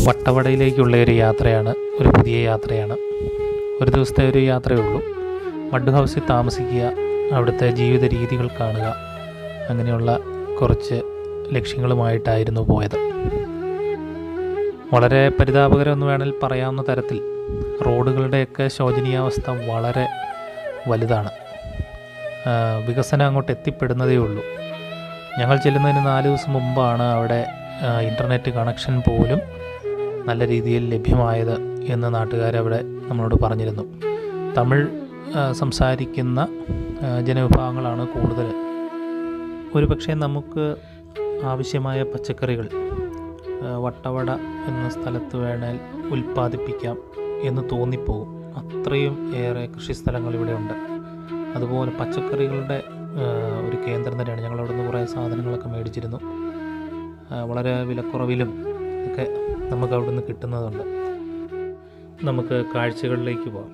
വട്ടവടയിലേക്കുള്ള ഒരു യാത്രയാണ്, ഒരു പുതിയ യാത്രയാണ്. ഒരു ദിവസത്തെ ഒരു യാത്രയേ ഉള്ളൂ. മഡ് ഹൗസിൽ താമസിക്കുക, അവിടുത്തെ ജീവിത രീതികൾ കാണുക, അങ്ങനെയുള്ള കുറച്ച് ലക്ഷ്യങ്ങളുമായിട്ടായിരുന്നു പോയത്. വളരെ പരിതാപകരമെന്ന് വേണമെങ്കിൽ പറയാവുന്ന തരത്തിൽ റോഡുകളുടെയൊക്കെ ശോചനീയാവസ്ഥ വളരെ വലുതാണ്. വികസനം അങ്ങോട്ട് എത്തിപ്പെടുന്നതേ ഉള്ളൂ. ഞങ്ങൾ ചെല്ലുന്നതിന് 4 ദിവസം മുമ്പാണ് അവിടെ ഇൻ്റർനെറ്റ് കണക്ഷൻ പോലും നല്ല രീതിയിൽ ലഭ്യമായത് എന്ന് നാട്ടുകാരവിടെ നമ്മളോട് പറഞ്ഞിരുന്നു. തമിഴ് സംസാരിക്കുന്ന ജനവിഭാഗങ്ങളാണ് കൂടുതൽ. ഒരു പക്ഷേ നമുക്ക് ആവശ്യമായ പച്ചക്കറികൾ വട്ടവട എന്ന സ്ഥലത്ത് വേണേൽ ഉൽപ്പാദിപ്പിക്കാം എന്ന് തോന്നിപ്പോകും. അത്രയും ഏറെ കൃഷിസ്ഥലങ്ങൾ ഇവിടെ ഉണ്ട്. അതുപോലെ പച്ചക്കറികളുടെ ഒരു കേന്ദ്രം തന്നെയാണ്. ഞങ്ങളവിടെ നിന്ന് കുറേ സാധനങ്ങളൊക്കെ മേടിച്ചിരുന്നു. വളരെ വിലക്കുറവിലും ഒക്കെ നമുക്ക് അവിടെ നിന്ന് കിട്ടുന്നതുണ്ട്. നമുക്ക് കാഴ്ചകളിലേക്ക് പോകാം.